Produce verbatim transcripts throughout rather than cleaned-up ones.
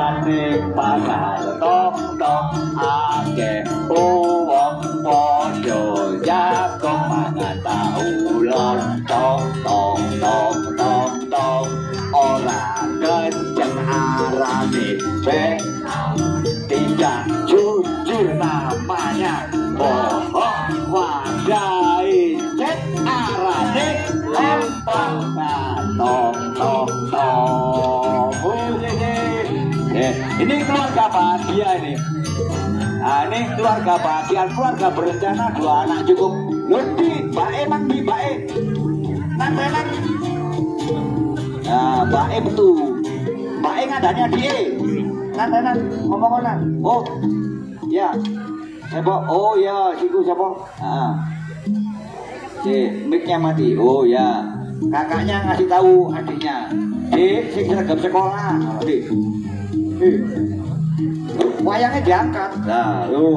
ning pasar tong tong akeh wong padha jago mangan tahu lon tong tong tong tong tong ora kenceng arane be tidak jujur namanya bohong wadai cek arane lempang tong tong tong. Eh, ini keluarga bahagia ini. Nah, ini keluarga bahagia, keluarga berencana, dua anak cukup. Lebih bae mang di bae. Nanti nang. Nah, bae betul. Bae ngadanya dia. Nanti nang ngomong nang. Oh, ya. Siapa? Oh ya, siku siapa? Ah. Si mic-nya mati. Oh ya. Kakaknya ngasih tahu adiknya. Dik, sing seragam sekolah. Dik. Eh. Wayangnya diangkat. Nah, lu.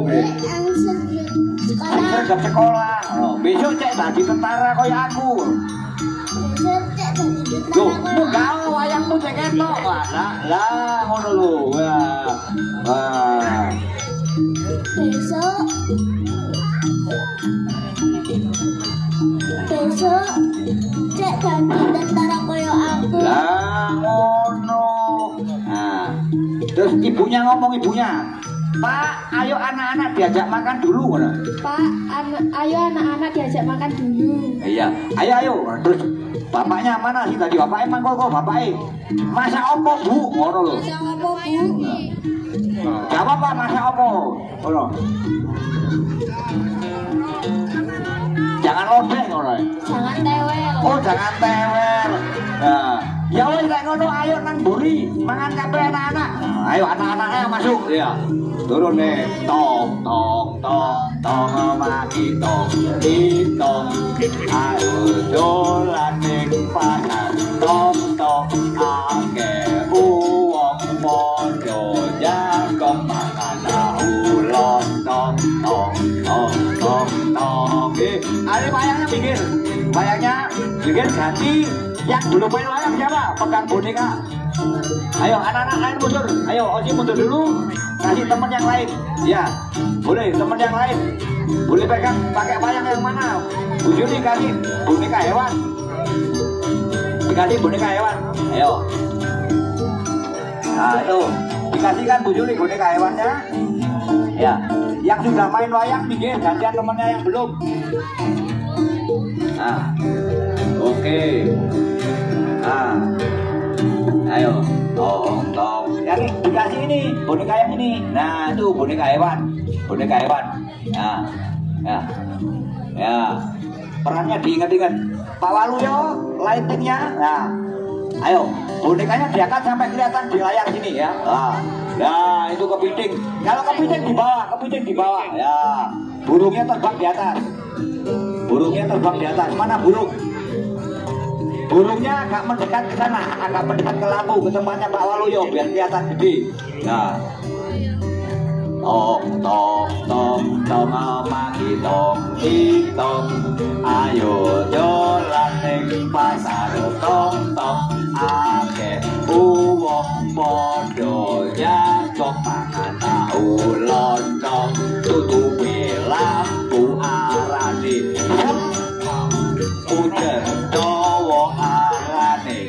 Seragam sekolah. Oh, besok cek tadi tentara kayak aku. Besok cek tadi tentara. Loh, enggak wayangmu cek ketok. Lah, lah ngono lho. Wah. Wah. Besok Besok cek ganti tentara koyo aku. Lah ngono. Nah, terus ibunya ngomong ibunya, Pak, ayo anak-anak diajak makan dulu. Pak, an ayo anak-anak diajak makan dulu. Iya, ayo ayo. Terus bapaknya mana sih tadi? Bapaknya mangkol kok bapaknya. Masa opo bu? Ngono loh. Masa opo bu? Jawab Pak, masa opo? Ngono. Jangan lodeh ngono. Jangan tewel. Oh, jangan tewel. Nah, ya wis lek ngono ayo nang mburi, mangan kabeh anak-anak. Nah, ayo anak-anaknya masuk ya. Turun nih, tong tong tong tong mati tong tong. Ayo dolan ning pasar tong tong akeh wong padha jago mangan tahu lontong tong tong tong tong. Eh, ada wayangnya pinggir. Wayangnya pinggir ganti. Yang belum main wayang siapa? Pegang boneka. Ayo anak-anak lain mundur. Ayo Oji mundur dulu. Kasih teman yang lain. Ya, boleh teman yang lain. Boleh pegang pakai wayang yang mana? Bu Juni kasih boneka hewan. Dikasih boneka hewan. Ayo. Nah itu dikasihkan Bu Juni boneka hewannya. Ya, yang sudah main wayang pinggir gantian temannya yang belum. Nah, oke. Okay. Nah, ayo, tong tong. Yang ini dikasih ini boneka yang ini. Nah, itu boneka hewan, boneka hewan. Nah, ya, ya. Perannya diingat-ingat. Pak Waluyo, lightingnya. Nah, ayo, bonekanya diangkat sampai kelihatan di layar sini ya. Nah, nah itu kepiting. Kalau kepiting di bawah, kepiting di bawah. Ya, burungnya terbang di atas. Burungnya terbang di atas. Mana burung? Burungnya agak mendekat ke sana, agak mendekat ke lampu, ke tempatnya Pak Waluyo biar kelihatan gede. Nah, tong tong tong tong mati tong tong, ayo dolan ning pasar tong tong akeh wong padha jago mangan tahu lontong tutupi lampu arane udah dowo arane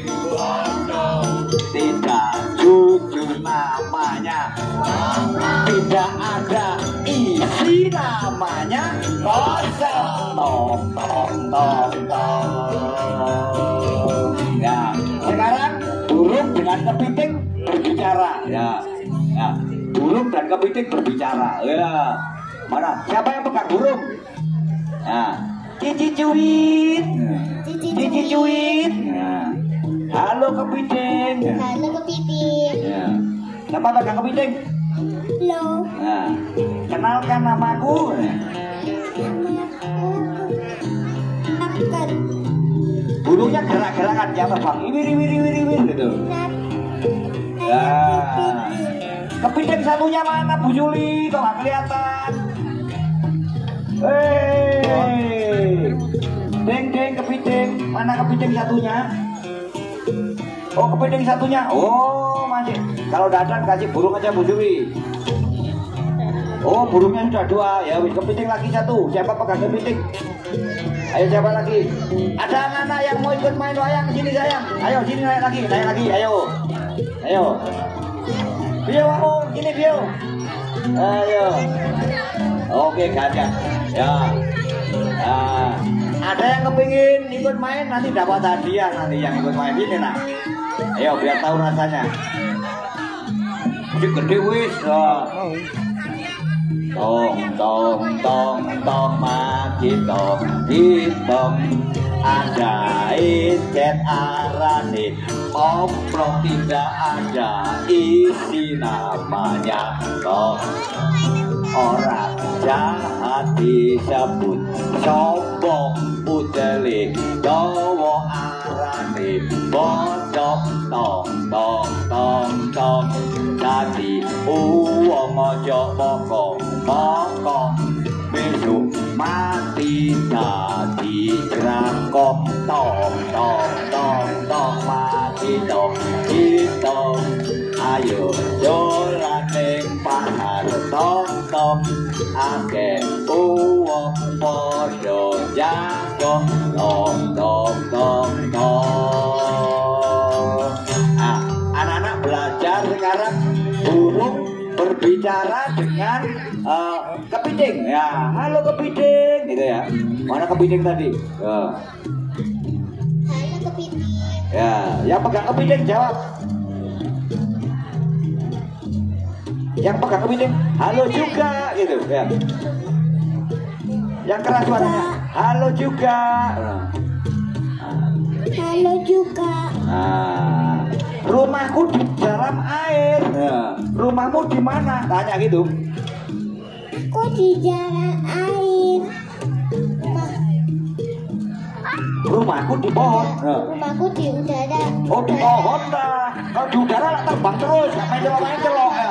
tidak jujur namanya tidak ada isi namanya kosong tong tong tong tong. Ya, sekarang burung dengan kepiting berbicara. Ya, ya, burung dan kepiting berbicara. Ya, mana? Siapa yang pegang burung? Ya. Cici cuit, cici cuit. Ya. Halo kepiting. Halo kepiting. Ya. Siapa pegang kepiting? Halo. Nah, kenalkan namaku. Akan. Burungnya gerak-gerakan ya terbang. Wiri wiri wiri wiri gitu. Nah, kepiting satunya mana Bu Juli? Kok nggak kelihatan? Hei, deng deng kepiting. Mana kepiting satunya? Oh kepiting satunya. Oh masih. Kalau dadan kasih burung aja Bu Dewi. Oh, burungnya sudah dua. Ya, wis kepiting lagi satu. Siapa pegang kepiting? Ayo siapa lagi? Ada anak-anak yang mau ikut main wayang sini sayang. Ayo sini naik lagi, naik lagi. Ayo. Ayo. Bio kamu, sini Bio. Ayo. Oke, gantian. Ya. Nah, ada yang kepingin ikut main nanti dapat hadiah nanti yang ikut main ini nah. Ayo biar tahu rasanya. Ini gede wis. Tong tong tong tong mati tong hitam ada iset arane oprok tidak ada isi namanya tong orang jahat disebut sombong puteli dawa arane bodok tong tong tong tong tadi uang ojo bokong bokong besok mati tadi jerangkong tong tong tong tong mati tong hitong ayo dolan ning pasar tong tong akeh uang podo jago tong tong tong tong. Ah, anak-anak belajar sekarang burung berbicara dengan uh, kepiting ya. Halo kepiting gitu ya. Mana kepiting tadi? Uh. Halo kepiting. Ya, yang pegang kepiting jawab. Yang pegang kepiting halo juga gitu ya. Yang keras suaranya halo juga. Halo juga. Nah, rumahku di dalam air. Nah, rumahmu di mana? Tanya gitu. Kok di jalan air? Rumah. Rumahku di pohon. Nah. Rumahku di udara. Oh di pohon dah. Kalau di udara lah terbang terus. Main celok main celok ya.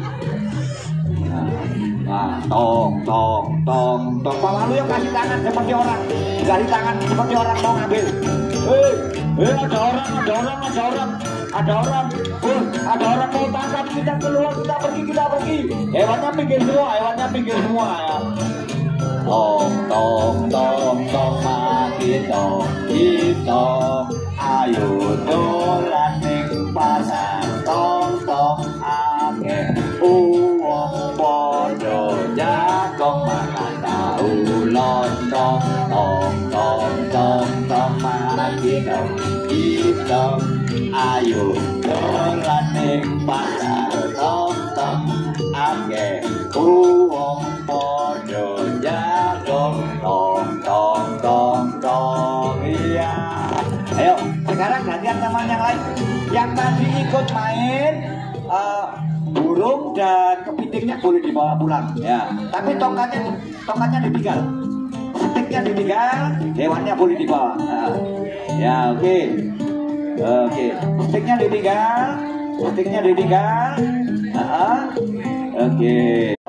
Nah, tong tong tong tong. Bawa lu yang kasih tangan seperti orang. Kasih tangan seperti orang mau ngambil. Hei, hei ada orang, ada orang, ada orang, ada orang. Oh, ada orang mau tangkap kita keluar, kita pergi, kita pergi. Hewannya pinggir semua, hewannya pinggir semua ya. Tong tong tong tong mati tong hitong ayo dolan ning pasar tong tong akeh uang podo jagong mangan tahu lontong tong tong tong tong mati tong hitong ayo dolan ning pasar tong tong akeh uang podo jagong tong tong tong tong. Iya. Ayo sekarang gantian teman yang lain yang tadi ikut main uh, burung dan kepitingnya boleh dibawa pulang ya, tapi tongkatnya tongkatnya ditinggal, stiknya ditinggal, hewannya boleh dibawa. Nah, ya oke okay. oke okay. Stiknya ditinggal, stiknya ditinggal. Uh -huh. Oke okay.